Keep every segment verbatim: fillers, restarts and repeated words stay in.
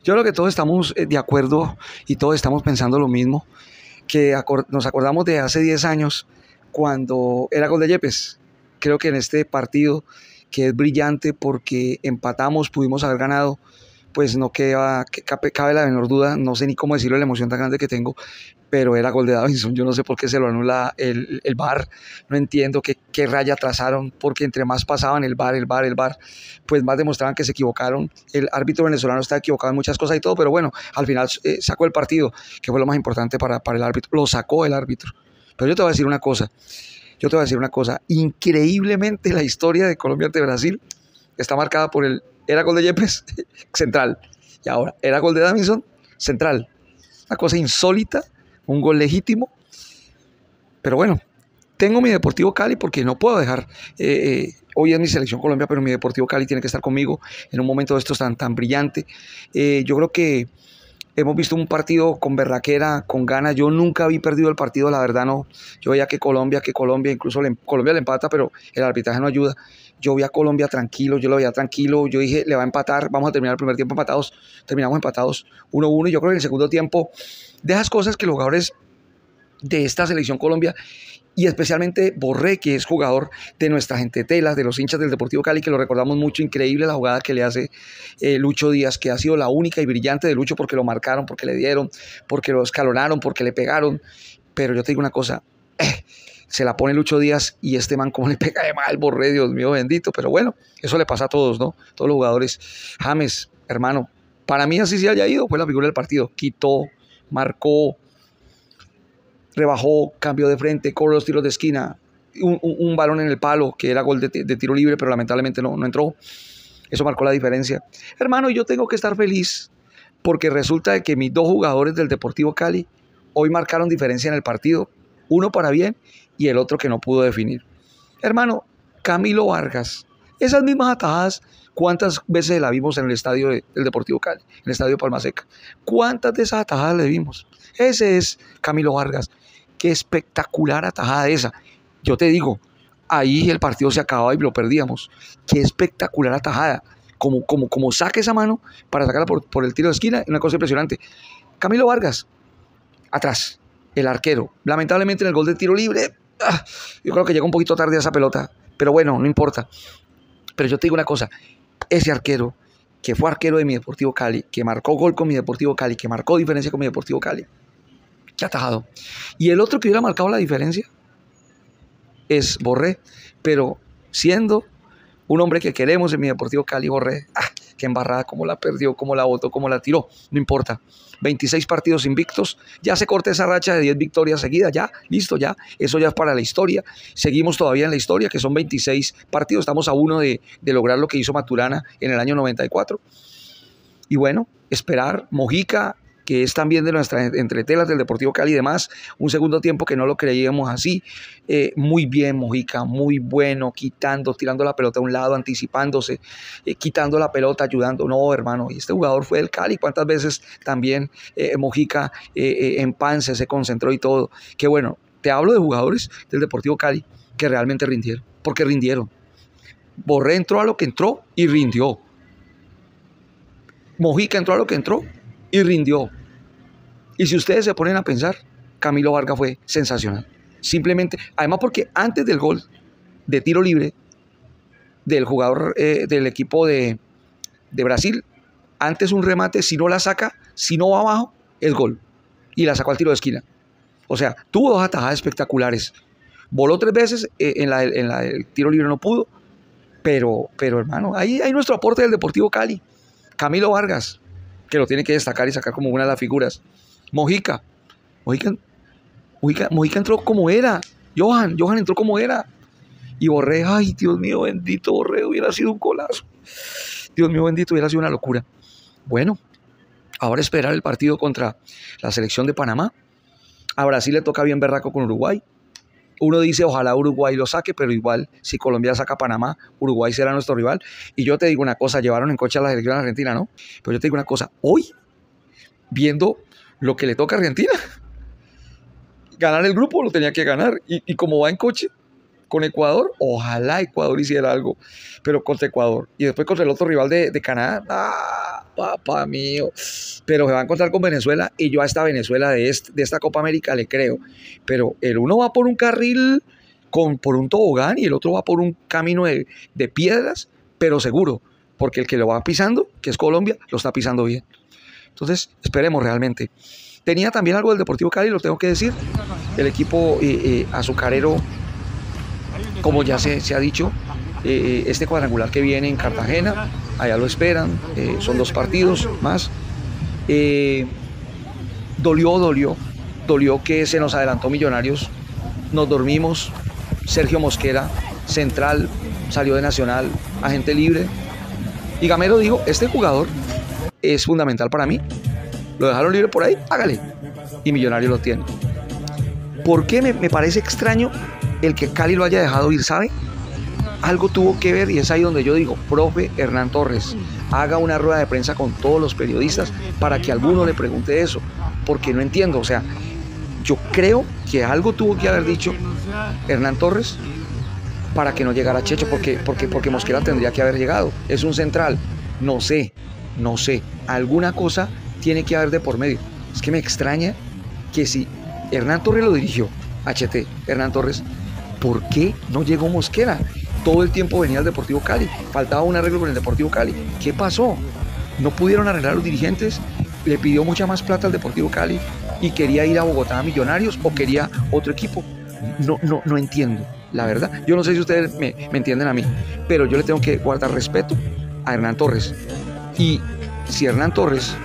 Yo creo que todos estamos eh, de acuerdo y todos estamos pensando lo mismo, que acor- nos acordamos de hace diez años cuando era gol de Yepes. Creo que en este partido, que es brillante porque empatamos, pudimos haber ganado, pues no queda, que cabe, cabe la menor duda, no sé ni cómo decirlo, la emoción tan grande que tengo, pero era gol de Davinson. Yo no sé por qué se lo anula el, el V A R, no entiendo qué, qué raya trazaron, porque entre más pasaban el V A R, el V A R, el V A R, pues más demostraban que se equivocaron. El árbitro venezolano está equivocado en muchas cosas y todo, pero bueno, al final eh, sacó el partido, que fue lo más importante para, para el árbitro, lo sacó el árbitro. Pero yo te voy a decir una cosa, yo te voy a decir una cosa, increíblemente la historia de Colombia ante Brasil está marcada por el, era gol de Yepes, central, y ahora era gol de Davinson, central. Una cosa insólita, un gol legítimo, pero bueno, tengo mi Deportivo Cali porque no puedo dejar, eh, eh, hoy es mi selección Colombia, pero mi Deportivo Cali tiene que estar conmigo en un momento de estos tan, tan brillante. Eh, yo creo que hemos visto un partido con berraquera, con ganas. Yo nunca vi perdido el partido, la verdad no. Yo veía que Colombia, que Colombia, incluso le, Colombia le empata, pero el arbitraje no ayuda. Yo vi a Colombia tranquilo, yo lo veía tranquilo. Yo dije, le va a empatar, vamos a terminar el primer tiempo empatados. Terminamos empatados uno uno y yo creo que en el segundo tiempo, de esas cosas que los jugadores de esta selección Colombia, y especialmente Borré, que es jugador de nuestra gente telas, de los hinchas del Deportivo Cali, que lo recordamos mucho, increíble la jugada que le hace eh, Lucho Díaz, que ha sido la única y brillante de Lucho porque lo marcaron, porque le dieron, porque lo escalonaron, porque le pegaron. Pero yo te digo una cosa, eh, se la pone Lucho Díaz y este man como le pega de mal Borré, Dios mío bendito. Pero bueno, eso le pasa a todos, ¿no? Todos los jugadores. James, hermano, para mí así se haya ido, fue la figura del partido. Quitó, marcó, rebajó, cambió de frente, cobró los tiros de esquina, un, un, un balón en el palo que era gol de, de tiro libre, pero lamentablemente no, no entró. Eso marcó la diferencia. Hermano, yo tengo que estar feliz porque resulta de que mis dos jugadores del Deportivo Cali hoy marcaron diferencia en el partido, uno para bien y el otro que no pudo definir. Hermano, Camilo Vargas, esas mismas atajadas, ¿cuántas veces la vimos en el estadio de, del Deportivo Cali, en el estadio de Palma Seca? ¿Cuántas de esas atajadas le vimos? Ese es Camilo Vargas. Qué espectacular atajada esa. Yo te digo, ahí el partido se acababa y lo perdíamos. Qué espectacular atajada. Como, como, como saque esa mano para sacarla por, por el tiro de esquina, una cosa impresionante. Camilo Vargas, atrás, el arquero. Lamentablemente en el gol de tiro libre, ah, yo creo que llegó un poquito tarde a esa pelota, pero bueno, no importa. Pero yo te digo una cosa, ese arquero, que fue arquero de mi Deportivo Cali, que marcó gol con mi Deportivo Cali, que marcó diferencia con mi Deportivo Cali, que ha atajado. Y el otro que hubiera marcado la diferencia es Borré, pero siendo un hombre que queremos en mi Deportivo Cali, Borré, ah, qué embarrada, cómo la perdió, cómo la botó, cómo la tiró, no importa. veintiséis partidos invictos, ya se corta esa racha de diez victorias seguidas, ya, listo, ya, eso ya es para la historia. Seguimos todavía en la historia, que son veintiséis partidos, estamos a uno de, de lograr lo que hizo Maturana en el año noventa y cuatro. Y bueno, esperar, Mojica, que es también de nuestras entretelas del Deportivo Cali y demás, un segundo tiempo que no lo creíamos así, eh, muy bien Mojica, muy bueno, quitando, tirando la pelota a un lado, anticipándose, eh, quitando la pelota, ayudando, no hermano, y este jugador fue del Cali, cuántas veces también eh, Mojica eh, eh, en Pance se concentró y todo, que bueno, te hablo de jugadores del Deportivo Cali que realmente rindieron, porque rindieron. Borré entró a lo que entró y rindió. Mojica entró a lo que entró y rindió. Y si ustedes se ponen a pensar, Camilo Vargas fue sensacional. Simplemente, además porque antes del gol de tiro libre del jugador eh, del equipo de, de Brasil, antes un remate, si no la saca, si no va abajo, el gol. Y la sacó al tiro de esquina. O sea, tuvo dos atajadas espectaculares. Voló tres veces, eh, en, la, en la el tiro libre no pudo, pero, pero hermano, ahí hay nuestro aporte del Deportivo Cali. Camilo Vargas, que lo tiene que destacar y sacar como una de las figuras. Mojica, Mojica, Mojica, Mojica entró como era. Johan, Johan entró como era. Y Borré, ay, Dios mío bendito, Borré, hubiera sido un golazo. Dios mío bendito, hubiera sido una locura. Bueno, ahora esperar el partido contra la selección de Panamá. A Brasil le toca bien berraco con Uruguay. Uno dice, ojalá Uruguay lo saque, pero igual, si Colombia saca a Panamá, Uruguay será nuestro rival. Y yo te digo una cosa, llevaron en coche a la selección argentina, ¿no? Pero yo te digo una cosa, hoy, viendo lo que le toca a Argentina, ganar el grupo lo tenía que ganar. Y, y como va en coche, Con Ecuador, ojalá Ecuador hiciera algo, pero contra Ecuador. Y después contra el otro rival de, de Canadá, ¡ah, papá mío! Pero se va a encontrar con Venezuela y yo a esta Venezuela de, este, de esta Copa América le creo. Pero el uno va por un carril, con, por un tobogán, y el otro va por un camino de, de piedras, pero seguro, porque el que lo va pisando, que es Colombia, lo está pisando bien. Entonces, esperemos realmente. Tenía también algo del Deportivo Cali, lo tengo que decir. El equipo eh, eh, azucarero, como ya se, se ha dicho, eh, este cuadrangular que viene en Cartagena, allá lo esperan, eh, son dos partidos más. Eh, dolió, dolió, dolió que se nos adelantó Millonarios, nos dormimos. Sergio Mosquera, central, salió de Nacional, agente libre. Y Gamero dijo, este jugador es fundamental para mí, lo dejaron libre por ahí, hágale. Y Millonarios lo tiene. ¿Por qué me, me parece extraño el que Cali lo haya dejado ir? ¿Sabe? Algo tuvo que ver y es ahí donde yo digo, profe Hernán Torres, haga una rueda de prensa con todos los periodistas para que alguno le pregunte eso, porque no entiendo, o sea, yo creo que algo tuvo que haber dicho Hernán Torres para que no llegara Checho, porque, porque, porque Mosquera tendría que haber llegado, es un central, no sé, no sé, alguna cosa tiene que haber de por medio. Es que me extraña que si Hernán Torres lo dirigió, H T, Hernán Torres, ¿por qué no llegó Mosquera? Todo el tiempo venía el Deportivo Cali, faltaba un arreglo con el Deportivo Cali. ¿Qué pasó? No pudieron arreglar los dirigentes, le pidió mucha más plata al Deportivo Cali y quería ir a Bogotá a Millonarios o quería otro equipo. No, no, no entiendo, la verdad. Yo no sé si ustedes me, me entienden a mí, pero yo le tengo que guardar respeto a Hernán Torres. Y si Hernán Torres,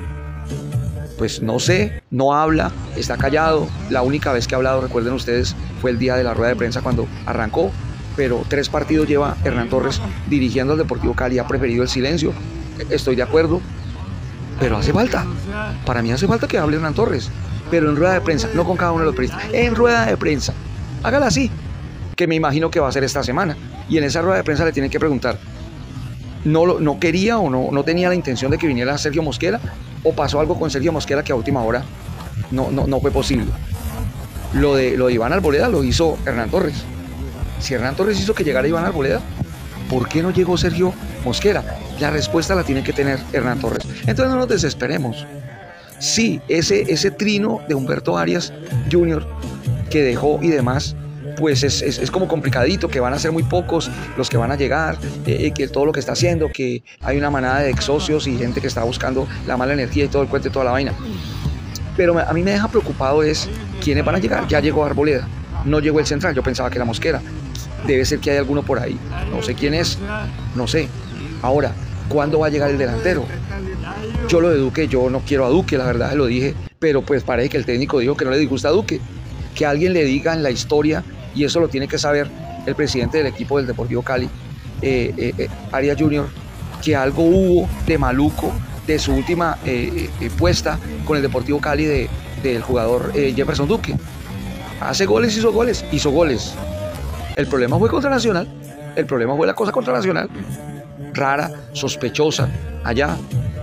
pues no sé, no habla, está callado. La única vez que ha hablado, recuerden ustedes, fue el día de la rueda de prensa cuando arrancó, pero tres partidos lleva Hernán Torres dirigiendo al Deportivo Cali, ha preferido el silencio. Estoy de acuerdo, pero hace falta, para mí hace falta que hable Hernán Torres, pero en rueda de prensa, no con cada uno de los periodistas, en rueda de prensa, hágala así, que me imagino que va a ser esta semana, y en esa rueda de prensa le tienen que preguntar, no, no quería o no, no tenía la intención de que viniera Sergio Mosquera, o pasó algo con Sergio Mosquera que a última hora no, no, no fue posible. Lo de, lo de Iván Arboleda lo hizo Hernán Torres. Si Hernán Torres hizo que llegara Iván Arboleda, ¿por qué no llegó Sergio Mosquera? La respuesta la tiene que tener Hernán Torres. Entonces no nos desesperemos. Sí, ese, ese trino de Humberto Arias junior que dejó y demás, pues es, es, es como complicadito, que van a ser muy pocos los que van a llegar, eh, que todo lo que está haciendo, que hay una manada de ex socios y gente que está buscando la mala energía y todo el cuento y toda la vaina. Pero a mí me deja preocupado es quiénes van a llegar. Ya llegó Arboleda, no llegó el central, yo pensaba que era Mosquera. Debe ser que hay alguno por ahí, no sé quién es, no sé. Ahora, ¿cuándo va a llegar el delantero? Yo lo de Duque, yo no quiero a Duque, la verdad, lo dije, pero pues parece que el técnico dijo que no le disgusta a Duque. Que alguien le diga en la historia, y eso lo tiene que saber el presidente del equipo del Deportivo Cali, eh, eh, eh, Arias junior, que algo hubo de maluco de su última eh, eh, puesta con el Deportivo Cali de, del jugador eh, Jefferson Duque. Hace goles, hizo goles, hizo goles. El problema fue contra Nacional, el problema fue la cosa contra Nacional, rara, sospechosa, allá.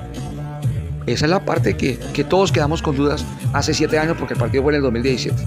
Esa es la parte que, que todos quedamos con dudas hace siete años porque el partido fue en el dos mil diecisiete.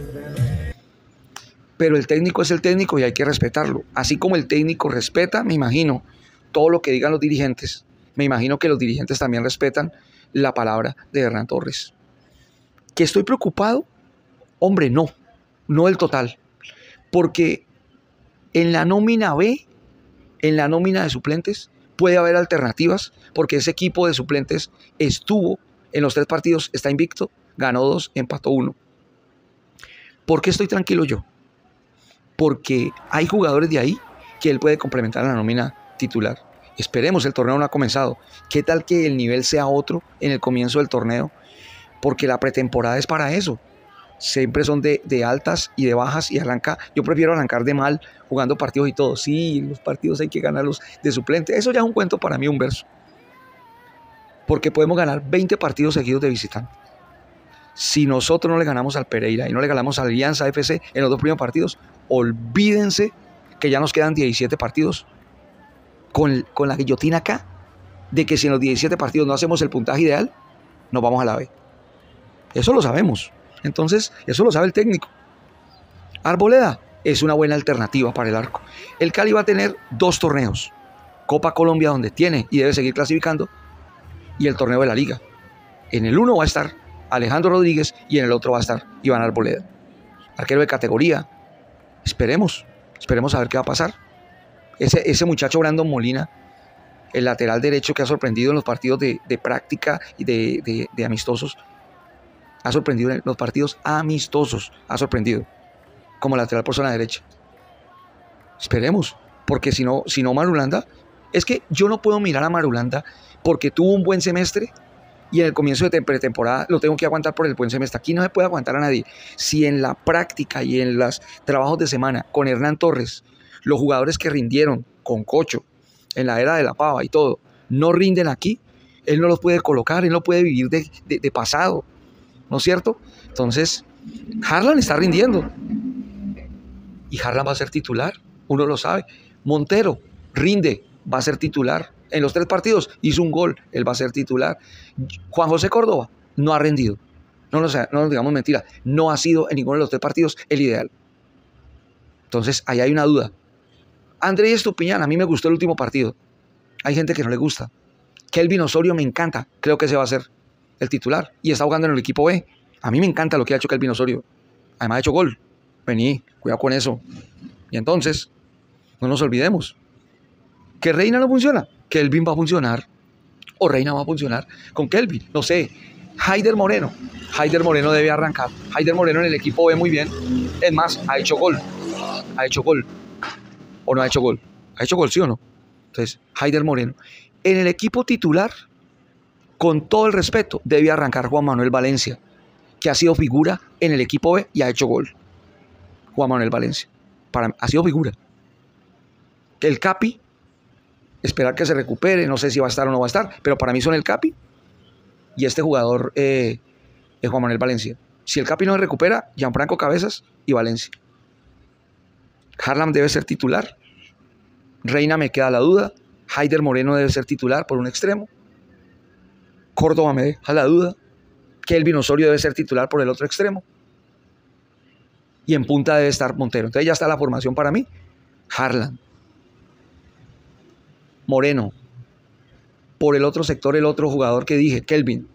Pero el técnico es el técnico y hay que respetarlo. Así como el técnico respeta, me imagino, todo lo que digan los dirigentes, me imagino que los dirigentes también respetan la palabra de Hernán Torres. ¿Que estoy preocupado? Hombre, no, no del total. Porque en la nómina B, en la nómina de suplentes, puede haber alternativas, porque ese equipo de suplentes estuvo en los tres partidos, está invicto, ganó dos, empató uno. ¿Por qué estoy tranquilo yo? Porque hay jugadores de ahí que él puede complementar a la nómina titular. Esperemos, el torneo no ha comenzado. ¿Qué tal que el nivel sea otro en el comienzo del torneo? Porque la pretemporada es para eso. Siempre son de, de altas y de bajas y arranca. Yo prefiero arrancar de mal jugando partidos y todo. Sí, los partidos hay que ganarlos de suplente. Eso ya es un cuento para mí, un verso. Porque podemos ganar veinte partidos seguidos de visitante. Si nosotros no le ganamos al Pereira y no le ganamos a Alianza F C en los dos primeros partidos, olvídense que ya nos quedan diecisiete partidos con, con la guillotina acá, de que si en los diecisiete partidos no hacemos el puntaje ideal, nos vamos a la B. Eso lo sabemos. Entonces, eso lo sabe el técnico. Arboleda, es una buena alternativa para el arco. El Cali va a tener dos torneos. Copa Colombia, donde tiene y debe seguir clasificando, y el torneo de la Liga. En el uno va a estar Alejandro Rodríguez y en el otro va a estar Iván Arboleda. Arquero de categoría. Esperemos, esperemos a ver qué va a pasar. Ese, ese muchacho Brandon Molina, el lateral derecho que ha sorprendido en los partidos de, de práctica y de, de, de amistosos, ha sorprendido en los partidos amistosos, ha sorprendido como lateral por zona derecha. Esperemos, porque si no, si no Marulanda, es que yo no puedo mirar a Marulanda porque tuvo un buen semestre y en el comienzo de pretemporada lo tengo que aguantar por el buen semestre. Aquí no se puede aguantar a nadie. Si en la práctica y en los trabajos de semana con Hernán Torres, los jugadores que rindieron con Cocho, en la era de la pava y todo, no rinden aquí, él no los puede colocar, él no puede vivir de, de, de pasado, ¿no es cierto? Entonces, Harlan está rindiendo y Harlan va a ser titular, uno lo sabe. Montero rinde, va a ser titular. En los tres partidos hizo un gol, él va a ser titular. Juan José Córdoba no ha rendido, no nos, no nos digamos mentira, no ha sido en ninguno de los tres partidos el ideal. Entonces, ahí hay una duda. Andrés Estupiñán, a mí me gustó el último partido. Hay gente que no le gusta. Kelvin Osorio me encanta, creo que ese va a ser el titular y está jugando en el equipo B. A mí me encanta lo que ha hecho Kelvin Osorio. Además ha hecho gol. Vení, cuidado con eso. Y entonces, no nos olvidemos que Reina no funciona, Kelvin va a funcionar o Reina va a funcionar con Kelvin. No sé, Haider Moreno. Haider Moreno debe arrancar. Haider Moreno en el equipo B muy bien. Es más, ha hecho gol. Ha hecho gol. ¿O no ha hecho gol? ¿Ha hecho gol, sí o no? Entonces, Haider Moreno. En el equipo titular, con todo el respeto, debe arrancar Juan Manuel Valencia, que ha sido figura en el equipo B y ha hecho gol. Juan Manuel Valencia. Para, ha sido figura. El Capi, esperar que se recupere, no sé si va a estar o no va a estar, pero para mí son el Capi y este jugador eh, es Juan Manuel Valencia. Si el Capi no se recupera, Gianfranco Cabezas y Valencia. Harlan debe ser titular. Reina me queda la duda. Haider Moreno debe ser titular por un extremo. Córdoba me deja la duda. Kelvin Osorio debe ser titular por el otro extremo. Y en punta debe estar Montero. Entonces ya está la formación para mí. Harlan. Moreno. Por el otro sector, el otro jugador que dije, Kelvin.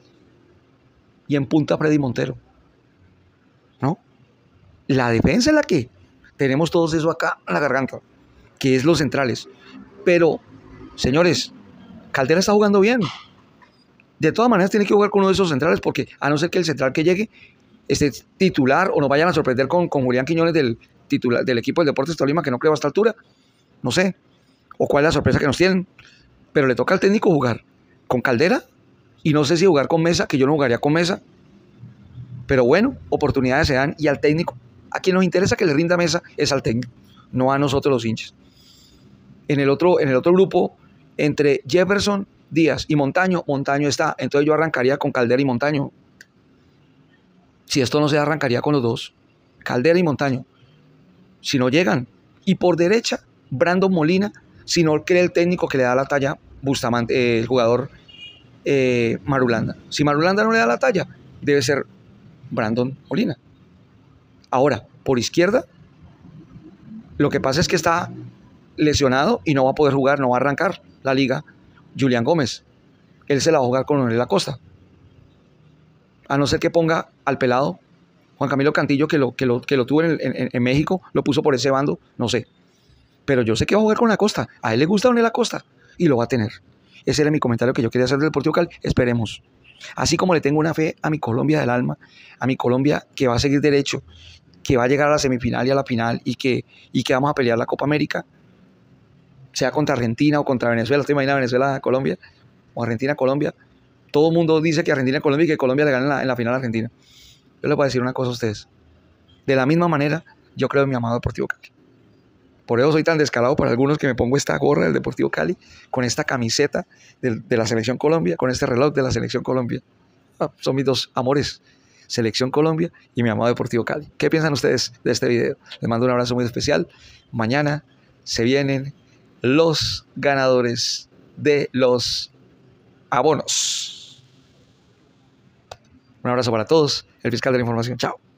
Y en punta Freddy Montero. ¿No? La defensa es la que tenemos todos eso acá en la garganta, que es los centrales. Pero, señores, Caldera está jugando bien. De todas maneras tiene que jugar con uno de esos centrales porque a no ser que el central que llegue esté titular o nos vayan a sorprender con, con Julián Quiñones del, titular, del equipo del Deportes Tolima, que no creo a esta altura, no sé, o cuál es la sorpresa que nos tienen, pero le toca al técnico jugar con Caldera y no sé si jugar con Mesa, que yo no jugaría con Mesa, pero bueno, oportunidades se dan y al técnico, a quien nos interesa que le rinda Mesa es al técnico, no a nosotros los hinchas. En el otro, en el otro grupo, entre Jefferson, Díaz y Montaño, Montaño está, entonces yo arrancaría con Caldera y Montaño. Si esto no se arrancaría con los dos, Caldera y Montaño. Si no llegan, y por derecha, Brandon Molina, si no cree el técnico que le da la talla, Bustamante, eh, el jugador eh, Marulanda. Si Marulanda no le da la talla, debe ser Brandon Molina. Ahora, por izquierda, lo que pasa es que está lesionado y no va a poder jugar, no va a arrancar la liga. Julián Gómez, él se la va a jugar con Leonel Acosta. A no ser que ponga al pelado Juan Camilo Cantillo, que lo, que lo, que lo tuvo en, en, en México, lo puso por ese bando, no sé. Pero yo sé que va a jugar con Acosta. A él le gusta Leonel Acosta y lo va a tener. Ese era mi comentario que yo quería hacer del Deportivo Cali. Esperemos. Así como le tengo una fe a mi Colombia del alma, a mi Colombia que va a seguir derecho, que va a llegar a la semifinal y a la final y que, y que vamos a pelear la Copa América, sea contra Argentina o contra Venezuela. ¿Te imaginas Venezuela-Colombia? O Argentina-Colombia. Todo el mundo dice que Argentina-Colombia y que Colombia le gana en la, en la final a Argentina. Yo les voy a decir una cosa a ustedes. De la misma manera, yo creo en mi amado Deportivo Cali. Por eso soy tan descarado para algunos que me pongo esta gorra del Deportivo Cali, con esta camiseta de, de la Selección Colombia, con este reloj de la Selección Colombia. Ah, son mis dos amores. Selección Colombia y mi amado Deportivo Cali. ¿Qué piensan ustedes de este video? Les mando un abrazo muy especial. Mañana se vienen los ganadores de los abonos. Un abrazo para todos. El fiscal de la información. Chao.